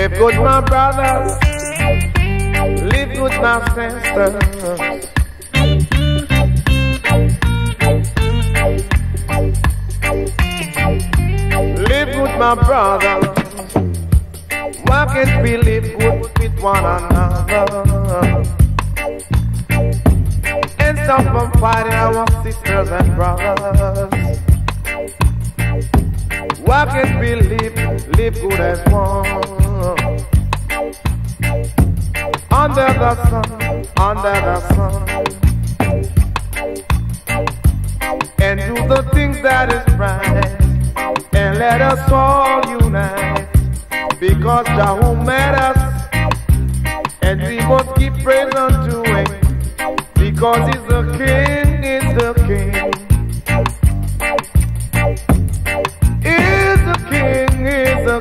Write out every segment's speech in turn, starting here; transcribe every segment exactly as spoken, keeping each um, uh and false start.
Live good, my brothers. Live good, my sisters. Live good, my brothers. Why can't we live good with one another? And stop from fighting our sisters and brothers. Why can't we live, live good as one? Under the sun, under the sun. And do the things that is right. And let us all unite. Because Jah made us. And we must give praise unto Him. Because He's the King, He's the King. He's the King, He's the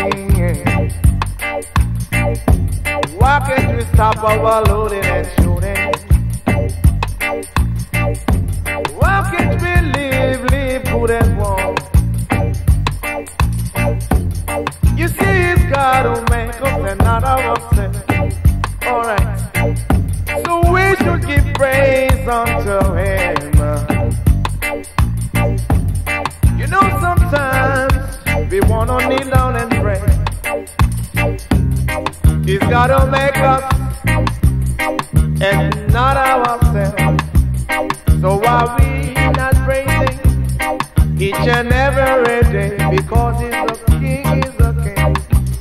King. Why can't we stop our loading and shooting? Why can't we live, live good and warm? You see, it's God who makes us and not ourselves. Alright. So we should give praise unto Him. You know, sometimes we wanna kneel down and pray. He's gotta make us and not ourselves. So why we not praising each and every day? Because He's the King, He's the King.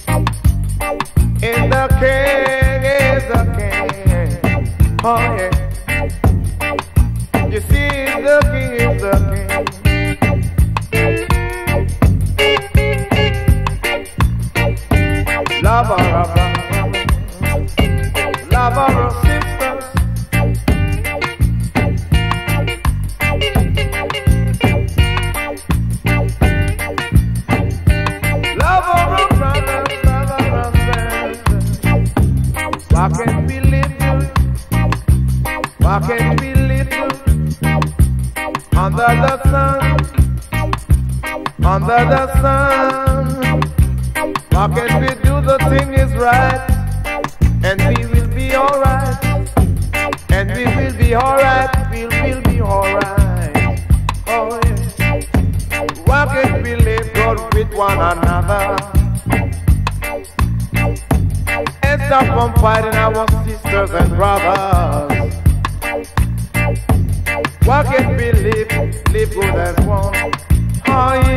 And the King is the King. Oh yeah. You see, He's the King, He's the King. Love our brothers, love our sisters. Love our brothers, love our sisters. Why can't we live good? Why can't we live good? Under the sun, under the sun. Why can't we do the thing is right? And we will be alright. And we will be alright. We will be alright. Oh yeah. Why can't we live good with one another? And stop from fighting our sisters and brothers. Why can't we live, live good as one? Oh